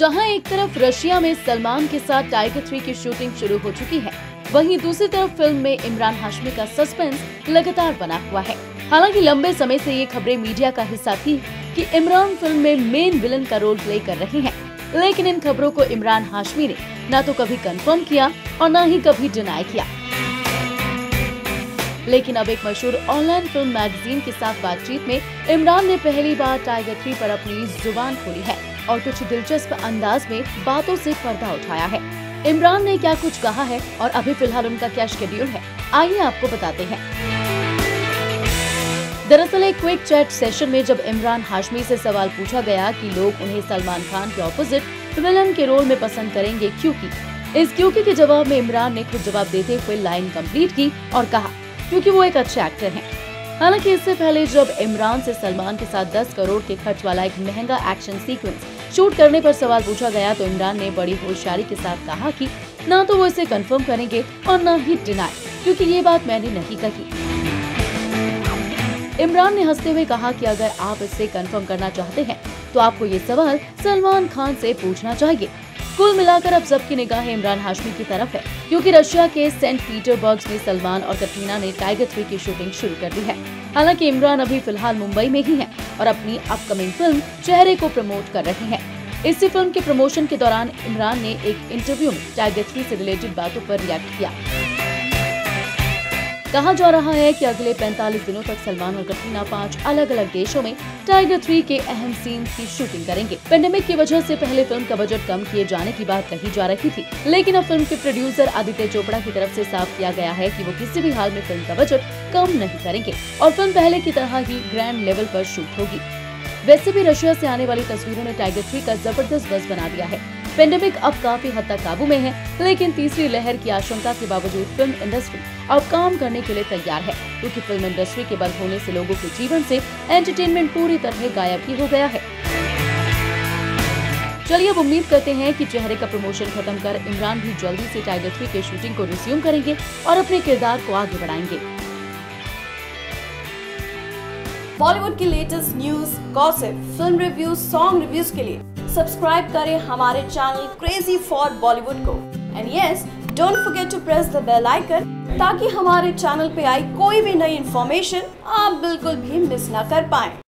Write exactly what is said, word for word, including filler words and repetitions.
जहां एक तरफ रशिया में सलमान के साथ टाइगर थ्री की शूटिंग शुरू हो चुकी है, वहीं दूसरी तरफ फिल्म में इमरान हाशमी का सस्पेंस लगातार बना हुआ है। हालांकि लंबे समय से ये खबरें मीडिया का हिस्सा थी कि इमरान फिल्म में मेन विलन का रोल प्ले कर रहे हैं, लेकिन इन खबरों को इमरान हाशमी ने न तो कभी कंफर्म किया और न ही कभी डिनाई किया। लेकिन अब एक मशहूर ऑनलाइन फिल्म मैगजीन के साथ बातचीत में इमरान ने पहली बार टाइगर थ्री पर अपनी जुबान खोली है और कुछ दिलचस्प अंदाज में बातों से पर्दा उठाया है। इमरान ने क्या कुछ कहा है और अभी फिलहाल उनका क्या शेड्यूल है, आइए आपको बताते हैं। दरअसल एक क्विक चैट सेशन में जब इमरान हाशमी से सवाल पूछा गया कि लोग उन्हें सलमान खान के ऑपोजिट विलन के रोल में पसंद करेंगे क्योंकि, इस क्योंकि के जवाब में इमरान ने खुद जवाब देते हुए लाइन कंप्लीट की और कहा क्योंकि वो एक अच्छे एक्टर हैं। हालांकि इससे पहले जब इमरान से सलमान के साथ दस करोड़ के खर्च वाला एक महंगा एक्शन सीक्वेंस शूट करने पर सवाल पूछा गया तो इमरान ने बड़ी होशियारी के साथ कहा कि ना तो वो इसे कंफर्म करेंगे और न ही डिनाई, क्योंकि ये बात मैंने नहीं कही। इमरान ने हंसते हुए कहा कि अगर आप इससे कंफर्म करना चाहते हैं तो आपको ये सवाल सलमान खान से पूछना चाहिए। कुल मिलाकर अब सबकी निगाहें इमरान हाशमी की तरफ है, क्योंकि रशिया के सेंट पीटरबर्ग में सलमान और कटरीना ने टाइगर थ्री की शूटिंग शुरू कर दी है। हालांकि इमरान अभी फिलहाल मुंबई में ही हैं और अपनी अपकमिंग फिल्म चेहरे को प्रमोट कर रहे हैं। इसी फिल्म के प्रमोशन के दौरान इमरान ने एक इंटरव्यू में टाइगर थ्री से रिलेटेड बातों पर रिएक्ट किया। कहा जा रहा है कि अगले पैंतालीस दिनों तक सलमान और कटरीना पांच अलग अलग देशों में टाइगर थ्री के अहम सीन की शूटिंग करेंगे। पेंडेमिक की वजह से पहले फिल्म का बजट कम किए जाने की बात कही जा रही थी, लेकिन अब फिल्म के प्रोड्यूसर आदित्य चोपड़ा की तरफ से साफ किया गया है कि वो किसी भी हाल में फिल्म का बजट कम नहीं करेंगे और फिल्म पहले की तरह ही ग्रैंड लेवल पर शूट होगी। वैसे भी रशिया से आने वाली तस्वीरों ने टाइगर थ्री का जबरदस्त बज़ बना दिया है। पेंडेमिक अब काफी हद तक काबू में है, लेकिन तीसरी लहर की आशंका के बावजूद फिल्म इंडस्ट्री अब काम करने के लिए तैयार है, क्योंकि फिल्म इंडस्ट्री के बंद होने से लोगों के जीवन से एंटरटेनमेंट पूरी तरह गायब ही हो गया है। चलिए अब उम्मीद करते हैं कि चेहरे का प्रमोशन खत्म कर इमरान भी जल्दी से टाइगर थ्री के शूटिंग को रिज्यूम करेंगे और अपने किरदार को आगे बढ़ाएंगे। बॉलीवुड की latest news, gossip, film reviews, song reviews के लिए सब्सक्राइब करें हमारे चैनल क्रेजी फॉर बॉलीवुड को। And yes, don't forget to press the bell icon ताकि हमारे चैनल पे आई कोई भी नई इन्फॉर्मेशन आप बिल्कुल भी मिस ना कर पाएं।